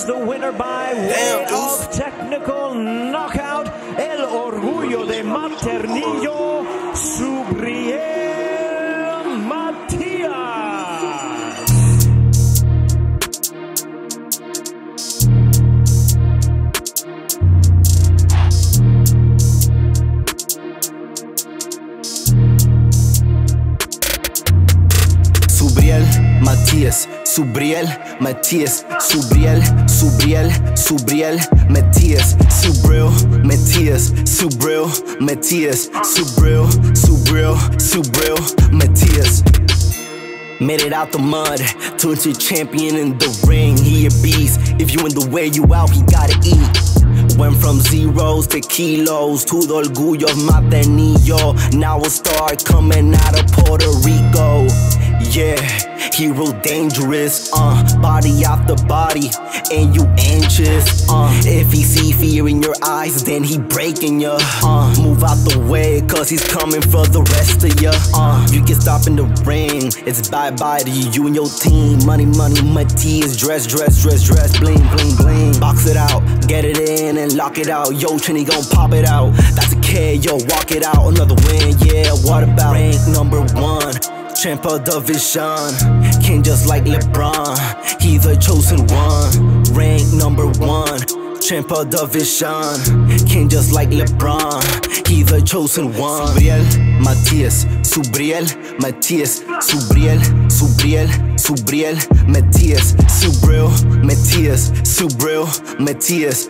is the winner by way of technical knockout. El orgullo de Maternillo, Subriel Matias. Subriel Matias, Subriel Matias, Subriel Matias, Subriel Matias, Subriel Matias, Subriel Matias. Made it out the mud, turned to champion in the ring. He a beast, if you in the way, you out, he gotta eat. Went from zeros to kilos, to the orgullo of Maternillo. Now a star coming out of Puerto Rico. Yeah, hero dangerous, body after body, and you anxious, if he see fear in your eyes, then he breaking ya, move out the way, cause he's coming for the rest of ya, you get stopped in the ring, it's bye-bye to you and your team, money, Matias, dress, bling, box it out, get it in and lock it out, yo, Trini gon' pop it out, that's a K, yo, walk it out, another win, yeah, what about rank #1? Champ of division, king just like LeBron, he's the chosen one. Rank #1, champ of division, king just like LeBron, he's the chosen one. Subriel Matias, Subriel Matias, Subriel Matias, Subriel Matias, Subriel Matias,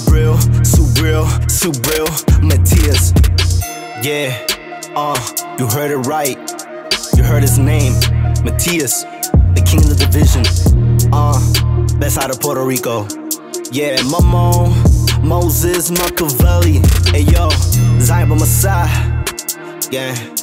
Subriel Matias. Yeah, you heard it right. You heard his name, Matias, the king of the division. Best out of Puerto Rico. Yeah, Mamo, Moises, Makaveli. Hey yo, Bymaside. Yeah.